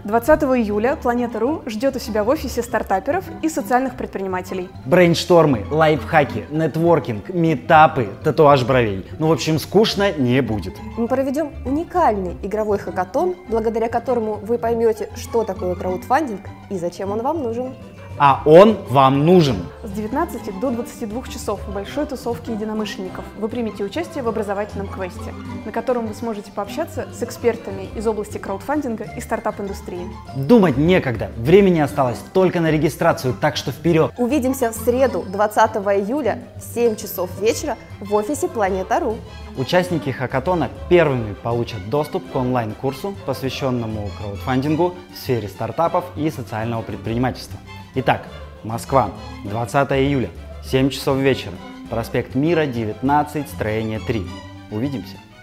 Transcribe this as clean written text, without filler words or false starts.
20 июля Планета.ру ждет у себя в офисе стартаперов и социальных предпринимателей. Брейнштормы, лайфхаки, нетворкинг, митапы, татуаж бровей. Ну, в общем, скучно не будет. Мы проведем уникальный игровой хакатон, благодаря которому вы поймете, что такое краудфандинг и зачем он вам нужен. А он вам нужен. С 19 до 22 часов в большой тусовке единомышленников вы примете участие в образовательном квесте, на котором вы сможете пообщаться с экспертами из области краудфандинга и стартап-индустрии. Думать некогда, времени осталось только на регистрацию, так что вперед! Увидимся в среду, 20 июля в 7 часов вечера в офисе Планета.ру. Участники хакатона первыми получат доступ к онлайн-курсу, посвященному краудфандингу в сфере стартапов и социального предпринимательства. Итак, Москва, 20 июля, 7 часов вечера, проспект Мира, 19, строение 3. Увидимся!